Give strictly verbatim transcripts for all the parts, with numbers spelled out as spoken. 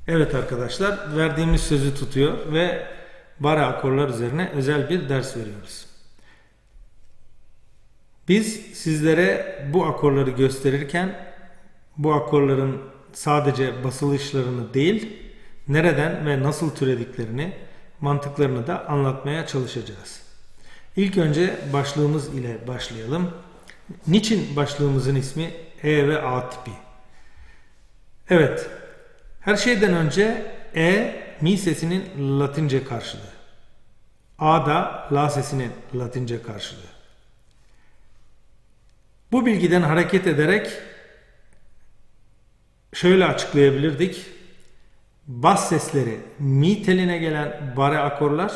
Evet arkadaşlar, verdiğimiz sözü tutuyor ve bare akorlar üzerine özel bir ders veriyoruz. Biz sizlere bu akorları gösterirken bu akorların sadece basılışlarını değil, nereden ve nasıl türediklerini, mantıklarını da anlatmaya çalışacağız. İlk önce başlığımız ile başlayalım. Niçin başlığımızın ismi E ve A tipi? Evet, her şeyden önce E, mi sesinin Latince karşılığı. A da la sesinin Latince karşılığı. Bu bilgiden hareket ederek şöyle açıklayabilirdik. Bas sesleri mi teline gelen bare akorlar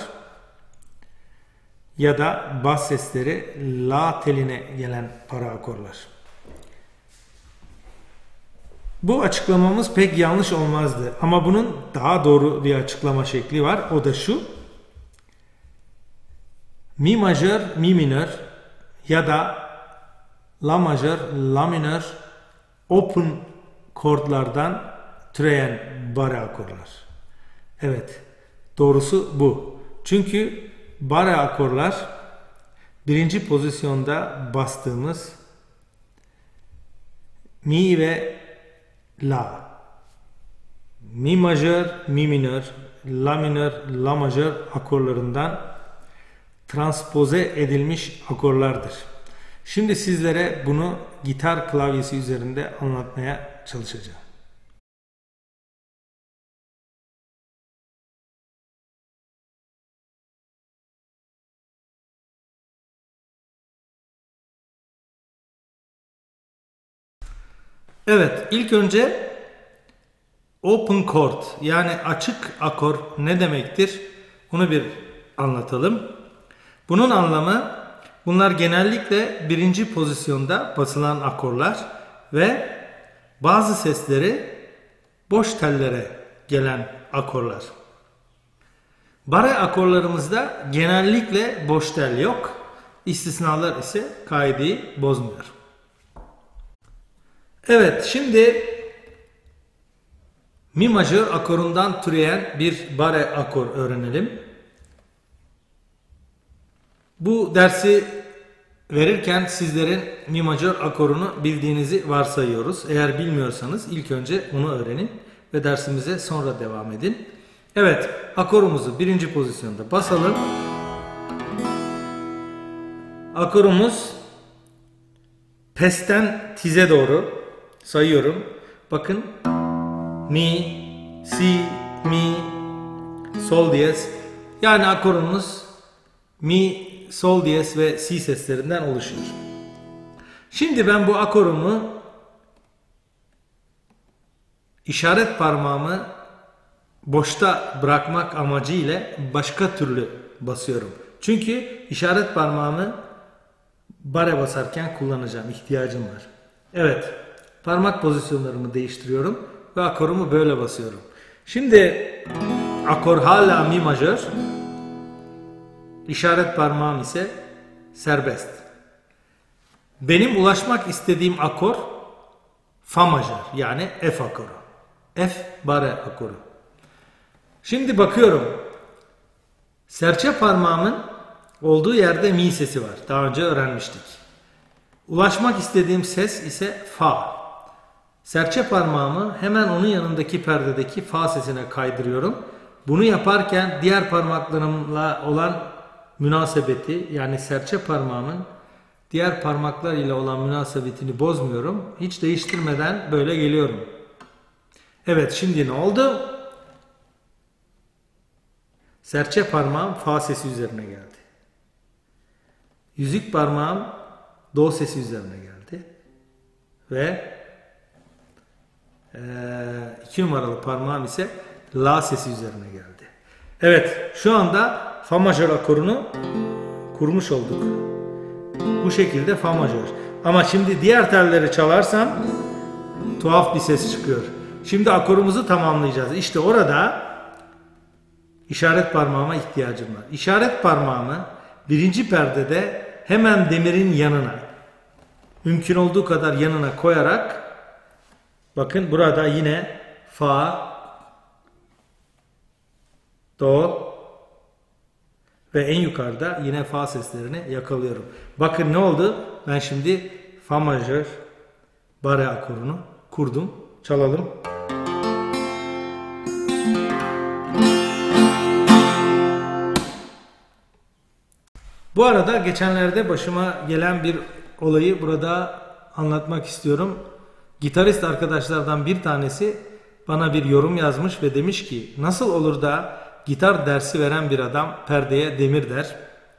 ya da bas sesleri la teline gelen para akorlar. Bu açıklamamız pek yanlış olmazdı ama bunun daha doğru bir açıklama şekli var. O da şu: mi majör, mi minör ya da la majör, la minör open chordlardan türeyen bare akorlar. Evet, doğrusu bu. Çünkü bare akorlar birinci pozisyonda bastığımız mi ve la. Mi majör, mi minör, la minör, la majör akorlarından transpoze edilmiş akorlardır. Şimdi sizlere bunu gitar klavyesi üzerinde anlatmaya çalışacağım. Evet, ilk önce open chord yani açık akor ne demektir? Bunu bir anlatalım. Bunun anlamı, bunlar genellikle birinci pozisyonda basılan akorlar ve bazı sesleri boş tellere gelen akorlar. Bare akorlarımızda genellikle boş tel yok. İstisnalar ise kaideyi bozmuyor. Evet, şimdi mi majör akorundan türeyen bir bare akor öğrenelim. Bu dersi verirken sizlerin mi majör akorunu bildiğinizi varsayıyoruz. Eğer bilmiyorsanız ilk önce onu öğrenin ve dersimize sonra devam edin. Evet, akorumuzu birinci pozisyonda basalım. Akorumuz pesten tize doğru sayıyorum. Bakın, mi, si, mi, sol diyez. Yani akorumuz mi, sol diyez ve si seslerinden oluşuyor. Şimdi ben bu akorumu işaret parmağımı boşta bırakmak amacıyla başka türlü basıyorum. Çünkü işaret parmağımı bare basarken kullanacağım, ihtiyacım var. Evet, parmak pozisyonlarımı değiştiriyorum ve akorumu böyle basıyorum. Şimdi akor hala mi majör, işaret parmağım ise serbest. Benim ulaşmak istediğim akor fa majör yani F akoru. F bare akoru. Şimdi bakıyorum. Serçe parmağımın olduğu yerde mi sesi var. Daha önce öğrenmiştik. Ulaşmak istediğim ses ise fa. Serçe parmağımı hemen onun yanındaki perdedeki fa sesine kaydırıyorum. Bunu yaparken diğer parmaklarımla olan münasebeti, yani serçe parmağımın diğer parmaklar ile olan münasebetini bozmuyorum. Hiç değiştirmeden böyle geliyorum. Evet, şimdi ne oldu? Serçe parmağım fa sesi üzerine geldi. Yüzük parmağım do sesi üzerine geldi. Ve e, iki numaralı parmağım ise la sesi üzerine geldi. Evet, şu anda fa majör akorunu kurmuş olduk. Bu şekilde fa majör. Ama şimdi diğer telleri çalarsam tuhaf bir ses çıkıyor. Şimdi akorumuzu tamamlayacağız. İşte orada işaret parmağıma ihtiyacım var. İşaret parmağımı birinci perdede hemen demirin yanına, mümkün olduğu kadar yanına koyarak, bakın burada yine fa, do ve en yukarıda yine fa seslerini yakalıyorum. Bakın ne oldu? Ben şimdi fa majör bare akorunu kurdum. Çalalım. Bu arada geçenlerde başıma gelen bir olayı burada anlatmak istiyorum. Gitarist arkadaşlardan bir tanesi bana bir yorum yazmış ve demiş ki nasıl olur da gitar dersi veren bir adam perdeye demir der.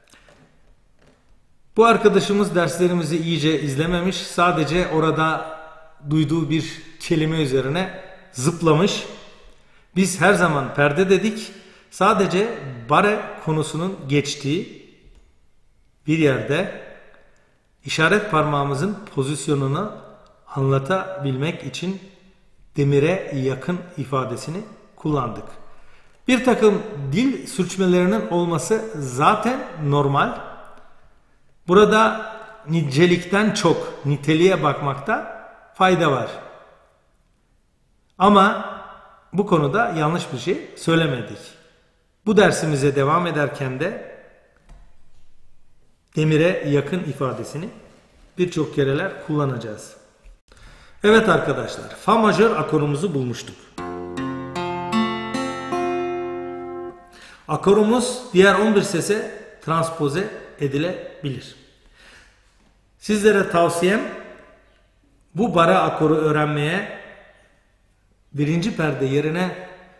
Bu arkadaşımız derslerimizi iyice izlememiş, sadece orada duyduğu bir kelime üzerine zıplamış. Biz her zaman perde dedik, sadece bare konusunun geçtiği bir yerde işaret parmağımızın pozisyonunu anlatabilmek için demire yakın ifadesini kullandık. Bir takım dil sürçmelerinin olması zaten normal. Burada nicelikten çok niteliğe bakmakta fayda var. Ama bu konuda yanlış bir şey söylemedik. Bu dersimize devam ederken de demire yakın ifadesini birçok kereler kullanacağız. Evet arkadaşlar, fa majör akorumuzu bulmuştuk. Akorumuz diğer on bir sese transpoze edilebilir. Sizlere tavsiyem bu bare akoru öğrenmeye birinci perde yerine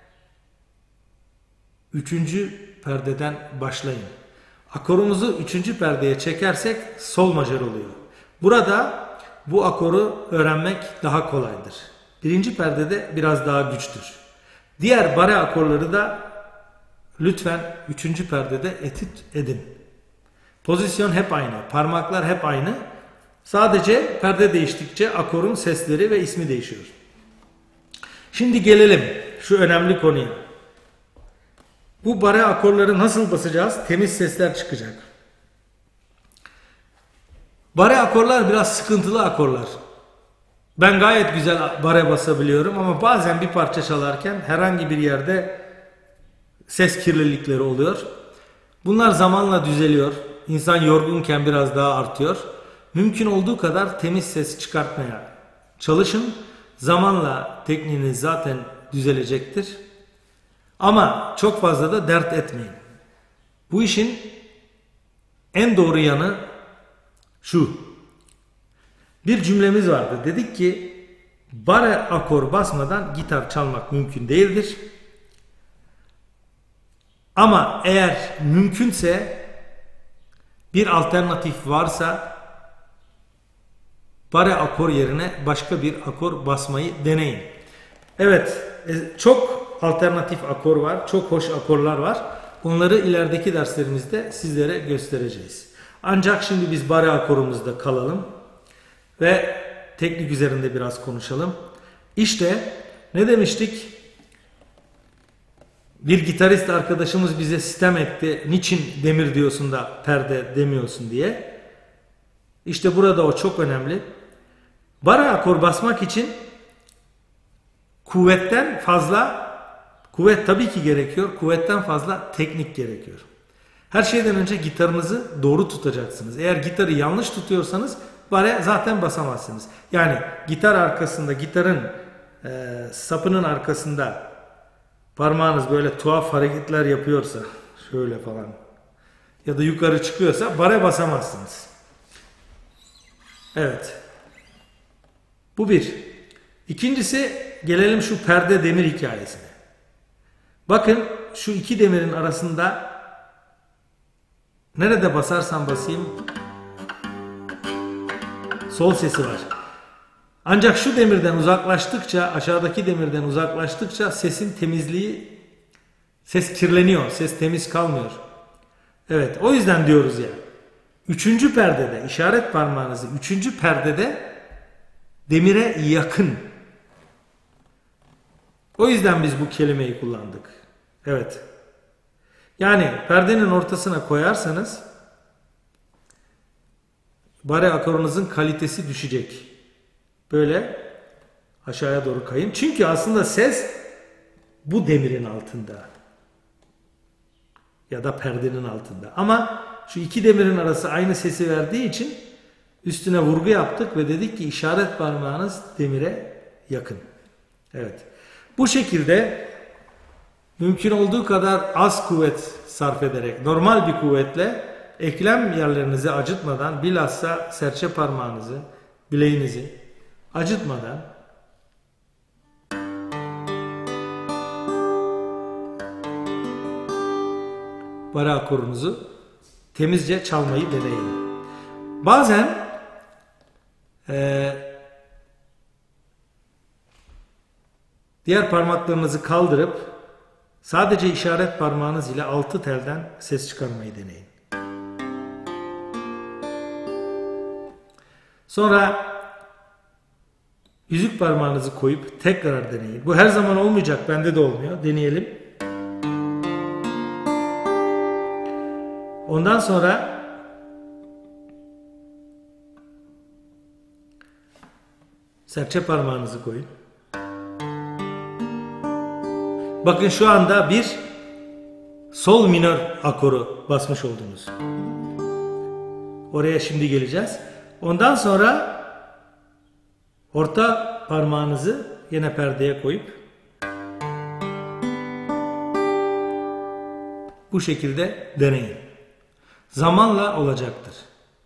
üçüncü perdeden başlayın. Akorumuzu üçüncü perdeye çekersek sol majör oluyor. Burada bu akoru öğrenmek daha kolaydır. Birinci perdede biraz daha güçtür. Diğer bare akorları da lütfen üçüncü perdede etüt edin. Pozisyon hep aynı, parmaklar hep aynı. Sadece perde değiştikçe akorun sesleri ve ismi değişiyor. Şimdi gelelim şu önemli konuya. Bu bare akorları nasıl basacağız? Temiz sesler çıkacak. Bare akorlar biraz sıkıntılı akorlar. Ben gayet güzel bare basabiliyorum ama bazen bir parça çalarken herhangi bir yerde ses kirlilikleri oluyor. Bunlar zamanla düzeliyor. İnsan yorgunken biraz daha artıyor. Mümkün olduğu kadar temiz ses çıkartmaya çalışın. Zamanla tekniğiniz zaten düzelecektir. Ama çok fazla da dert etmeyin. Bu işin en doğru yanı şu. Bir cümlemiz vardı. Dedik ki bare akor basmadan gitar çalmak mümkün değildir. Ama eğer mümkünse bir alternatif varsa bare akor yerine başka bir akor basmayı deneyin. Evet, çok alternatif akor var, çok hoş akorlar var. Onları ilerideki derslerimizde sizlere göstereceğiz. Ancak şimdi biz bare akorumuzda kalalım ve teknik üzerinde biraz konuşalım. İşte ne demiştik? Bir gitarist arkadaşımız bize sitem etti. Niçin demir diyorsun da perde demiyorsun diye. İşte burada o çok önemli. Bare akor basmak için kuvvetten fazla, kuvvet tabii ki gerekiyor. Kuvvetten fazla teknik gerekiyor. Her şeyden önce gitarınızı doğru tutacaksınız. Eğer gitarı yanlış tutuyorsanız bare zaten basamazsınız. Yani gitar arkasında, gitarın e, sapının arkasında parmağınız böyle tuhaf hareketler yapıyorsa, şöyle falan ya da yukarı çıkıyorsa bare basamazsınız. Evet. Bu bir. İkincisi, gelelim şu perde demir hikayesine. Bakın şu iki demirin arasında nerede basarsam basayım sol sesi var. Ancak şu demirden uzaklaştıkça, aşağıdaki demirden uzaklaştıkça sesin temizliği, ses kirleniyor, ses temiz kalmıyor. Evet, o yüzden diyoruz ya, üçüncü perdede, işaret parmağınızı üçüncü perdede demire yakın. O yüzden biz bu kelimeyi kullandık. Evet. Yani perdenin ortasına koyarsanız bare akorunuzun kalitesi düşecek. Böyle aşağıya doğru kayın. Çünkü aslında ses bu demirin altında. Ya da perdenin altında. Ama şu iki demirin arası aynı sesi verdiği için üstüne vurgu yaptık ve dedik ki işaret parmağınız demire yakın. Evet. Bu şekilde mümkün olduğu kadar az kuvvet sarf ederek, normal bir kuvvetle eklem yerlerinizi acıtmadan, bilhassa serçe parmağınızı, bileğinizi acıtmadan bare akorunuzu temizce çalmayı deneyin. Bazen e, diğer parmaklarınızı kaldırıp sadece işaret parmağınız ile altı telden ses çıkarmayı deneyin. Sonra yüzük parmağınızı koyup tekrar deneyin. Bu her zaman olmayacak, bende de olmuyor. Deneyelim. Ondan sonra serçe parmağınızı koyun. Bakın şu anda bir sol minör akoru basmış oldunuz. Oraya şimdi geleceğiz. Ondan sonra orta parmağınızı yine perdeye koyup bu şekilde deneyin. Zamanla olacaktır.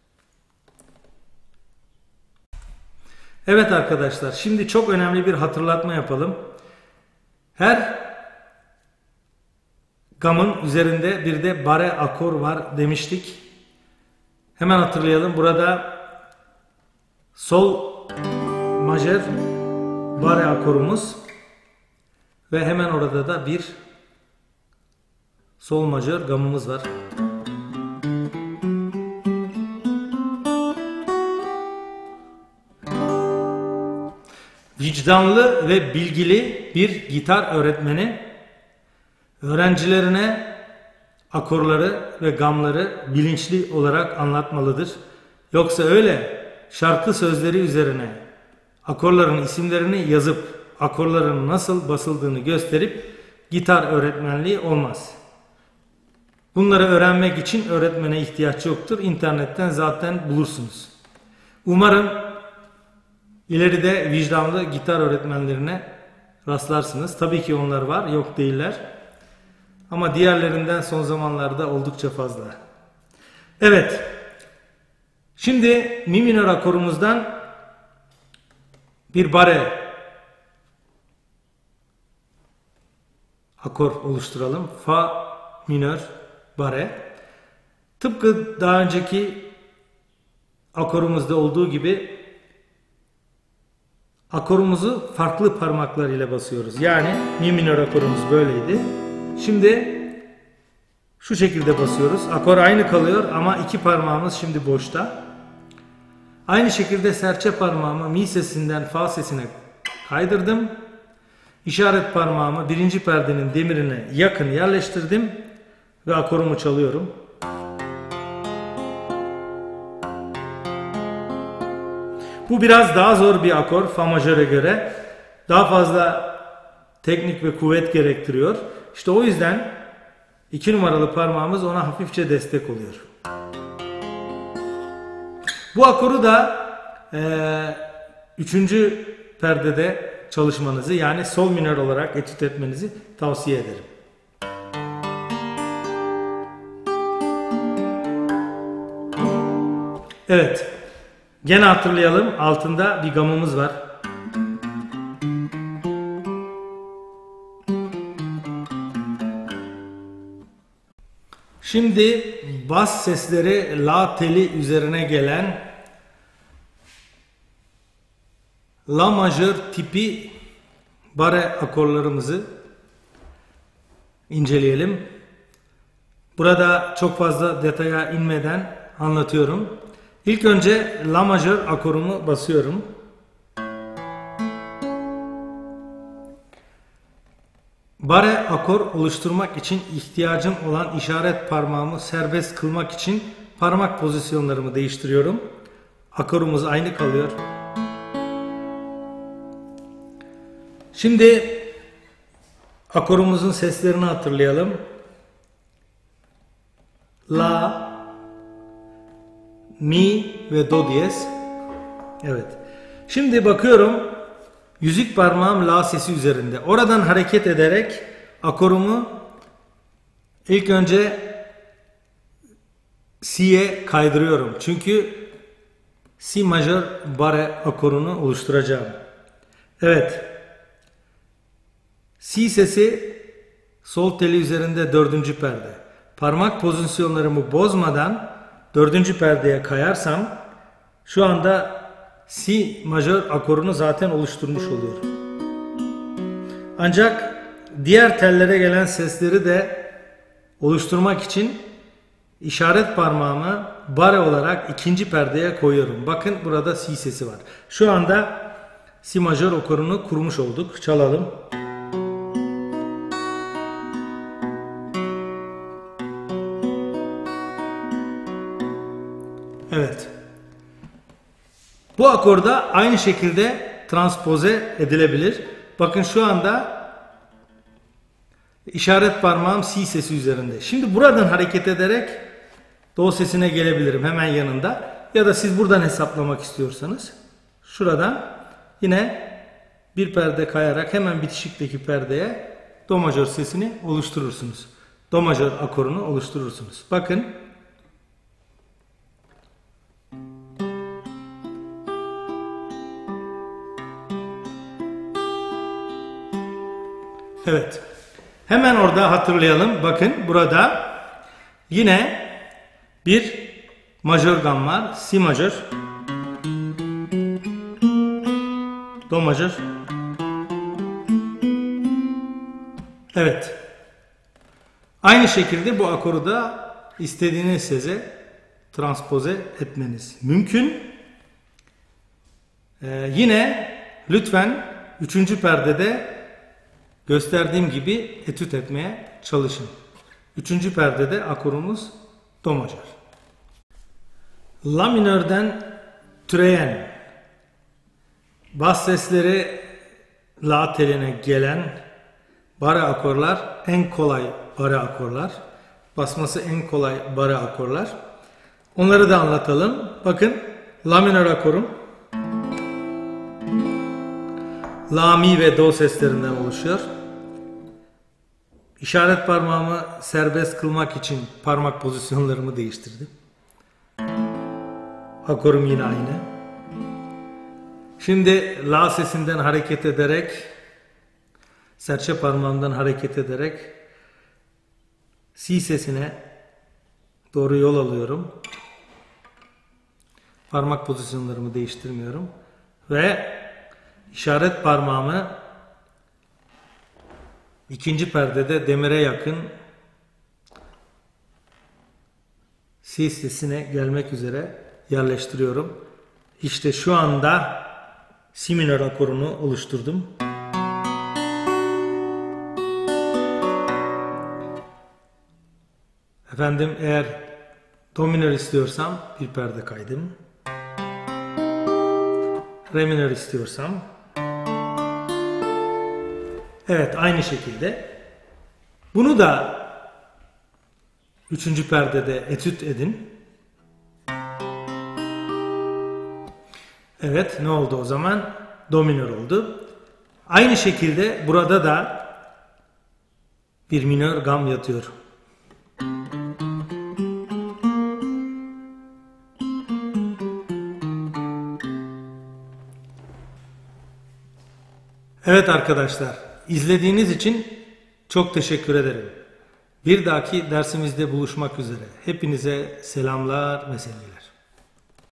Evet arkadaşlar, şimdi çok önemli bir hatırlatma yapalım. Her gamın üzerinde bir de bare akor var demiştik. Hemen hatırlayalım. Burada sol majör bare akorumuz ve hemen orada da bir sol majör gamımız var. Vicdanlı ve bilgili bir gitar öğretmeni öğrencilerine akorları ve gamları bilinçli olarak anlatmalıdır. Yoksa öyle şarkı sözleri üzerine akorların isimlerini yazıp akorların nasıl basıldığını gösterip gitar öğretmenliği olmaz. Bunları öğrenmek için öğretmene ihtiyaç yoktur. İnternetten zaten bulursunuz. Umarım ileride vicdanlı gitar öğretmenlerine rastlarsınız. Tabii ki onlar var, yok değiller. Ama diğerlerinden son zamanlarda oldukça fazla. Evet. Şimdi mi minör akorumuzdan bir bare akor oluşturalım. Fa minör bare. Tıpkı daha önceki akorumuzda olduğu gibi akorumuzu farklı parmaklar ile basıyoruz. Yani mi minör akorumuz böyleydi. Şimdi şu şekilde basıyoruz. Akor aynı kalıyor ama iki parmağımız şimdi boşta. Aynı şekilde serçe parmağımı mi sesinden fa sesine kaydırdım. İşaret parmağımı birinci perdenin demirine yakın yerleştirdim ve akorumu çalıyorum. Bu biraz daha zor bir akor fa majöre göre. Daha fazla teknik ve kuvvet gerektiriyor. İşte o yüzden iki numaralı parmağımız ona hafifçe destek oluyor. Bu akoru da e, üçüncü perdede çalışmanızı, yani sol minör olarak etüt etmenizi tavsiye ederim. Evet. Gene hatırlayalım. Altında bir gamımız var. Şimdi bas sesleri la teli üzerine gelen la majör tipi bare akorlarımızı inceleyelim. Burada çok fazla detaya inmeden anlatıyorum. İlk önce la majör akorumu basıyorum. Bare akor oluşturmak için ihtiyacım olan işaret parmağımı serbest kılmak için parmak pozisyonlarımı değiştiriyorum. Akorumuz aynı kalıyor. Şimdi akorumuzun seslerini hatırlayalım. la, mi ve do diyez. Evet. Şimdi bakıyorum yüzük parmağım la sesi üzerinde. Oradan hareket ederek akorumu ilk önce si'ye kaydırıyorum. Çünkü si majör bare akorunu oluşturacağım. Evet. Si sesi sol teli üzerinde dördüncü perde. Parmak pozisyonlarımı bozmadan dördüncü perdeye kayarsam şu anda si majör akorunu zaten oluşturmuş oluyorum. Ancak diğer tellere gelen sesleri de oluşturmak için işaret parmağımı bare olarak ikinci perdeye koyuyorum. Bakın burada si sesi var. Şu anda si majör akorunu kurmuş olduk. Çalalım. Evet. Bu akorda aynı şekilde transpoze edilebilir. Bakın şu anda işaret parmağım si sesi üzerinde. Şimdi buradan hareket ederek do sesine gelebilirim hemen yanında. Ya da siz buradan hesaplamak istiyorsanız şuradan yine bir perde kayarak hemen bitişikteki perdeye do majör sesini oluşturursunuz. Do majör akorunu oluşturursunuz. Bakın. Evet. Hemen orada hatırlayalım. Bakın burada yine bir majör gam var. Si majör. Do majör. Evet. Aynı şekilde bu akoru da istediğiniz sese transpoze etmeniz mümkün. Ee, yine lütfen üçüncü perdede gösterdiğim gibi etüt etmeye çalışın. Üçüncü perdede akorumuz do majör. La minörden türeyen bas sesleri la teline gelen bare akorlar en kolay bare akorlar. Basması en kolay bare akorlar. Onları da anlatalım. Bakın la minör akorum la, mi ve do seslerinden oluşuyor. İşaret parmağımı serbest kılmak için parmak pozisyonlarımı değiştirdim. Akorum yine aynı. Şimdi la sesinden hareket ederek, serçe parmağımdan hareket ederek si sesine doğru yol alıyorum. Parmak pozisyonlarımı değiştirmiyorum. Ve işaret parmağımı ikinci perdede demire yakın si sesine gelmek üzere yerleştiriyorum. İşte şu anda si minör akorunu oluşturdum. Efendim eğer do minör istiyorsam bir perde kaydım. Re minör istiyorsam. Evet aynı şekilde. Bunu da üçüncü perdede etüt edin. Evet ne oldu o zaman? Do minör oldu. Aynı şekilde burada da bir minör gam yatıyor. Evet arkadaşlar, izlediğiniz için çok teşekkür ederim. Bir dahaki dersimizde buluşmak üzere. Hepinize selamlar ve sevgiler.